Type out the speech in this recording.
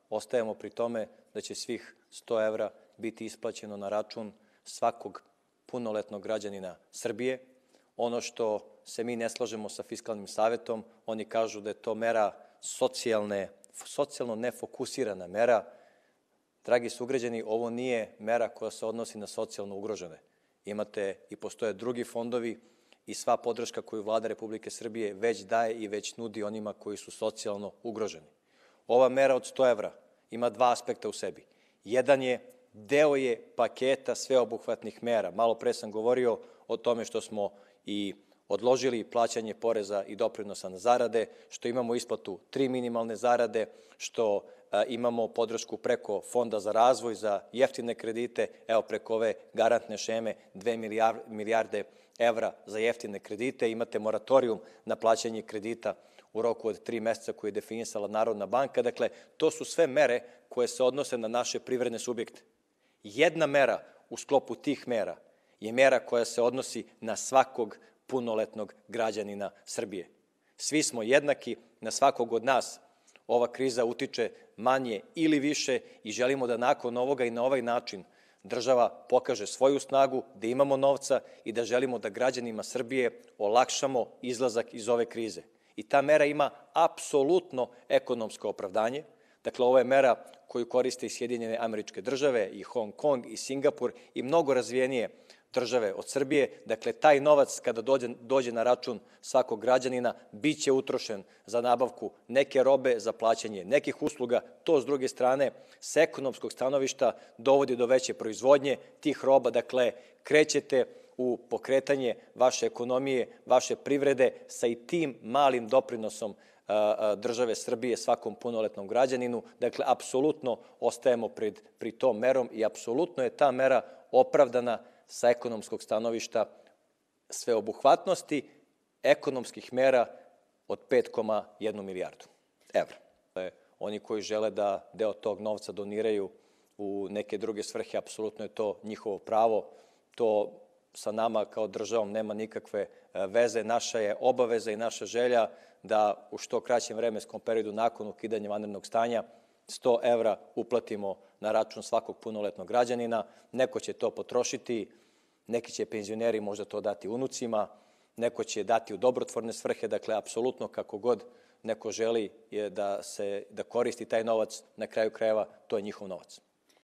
ostajemo pri tome da će svih 100 evra biti isplaćeno na račun svakog punoletnog građanina Srbije. Ono što se mi ne slažemo sa Fiskalnim savetom, oni kažu da je to mera socijalno nefokusirana mera. Dragi sugrađani, ovo nije mera koja se odnosi na socijalno ugrožene. Imate i postoje drugi fondovi i sva podrška koju Vlada Republike Srbije već daje i već nudi onima koji su socijalno ugroženi. Ova mera od 100 evra ima dva aspekta u sebi. Jedan je, deo je paketa sveobuhvatnih mera. Malo pre sam govorio o tome što smo i odložili plaćanje poreza i doprinosa na zarade, što imamo isplatu 3 minimalne zarade, što imamo podršku preko Fonda za razvoj za jeftine kredite, evo preko ove garantne šeme 2 milijarde evra za jeftine kredite, imate moratorijum na plaćanje kredita u roku od 3 meseca koji je definisala Narodna banka. Dakle, to su sve mere koje se odnose na naše privredne subjekte. Jedna mera u sklopu tih mera je mera koja se odnosi na svakog punoletnog građanina Srbije. Svi smo jednaki, na svakog od nas ova kriza utiče manje ili više i želimo da nakon ovoga i na ovaj način država pokaže svoju snagu, da imamo novca i da želimo da građanima Srbije olakšamo izlazak iz ove krize. I ta mera ima apsolutno ekonomsko opravdanje. Dakle, ovo je mera koju koriste i Sjedinjene Američke Države, i Hong Kong, i Singapur, i mnogo razvijenije države od Srbije. Dakle, taj novac kada dođe na račun svakog građanina biće utrošen za nabavku neke robe, za plaćanje nekih usluga. To, s druge strane, sa ekonomskog stanovišta dovodi do veće proizvodnje tih roba. Dakle, krećete u pokretanje vaše ekonomije, vaše privrede sa i tim malim doprinosom države Srbije svakom punoletnom građaninu. Dakle, apsolutno ostajemo pri tom merom i apsolutno je ta mera opravdana sa ekonomskog stanovišta sveobuhvatnosti ekonomskih mera od 5,1 milijardu evra. Oni koji žele da deo tog novca doniraju u neke druge svrhe, apsolutno je to njihovo pravo. To sa nama kao državom nema nikakve veze. Naša je obaveza i naša želja da u što kraćem vremenskom periodu nakon ukidanja vanrednog stanja 100 evra uplatimo na račun svakog punoletnog građanina. Neko će to potrošiti, neki će penzioneri možda to dati unucima, neko će dati u dobrotvorne svrhe. Dakle, apsolutno kako god neko želi da koristi taj novac, na kraju krajeva to je njihov novac.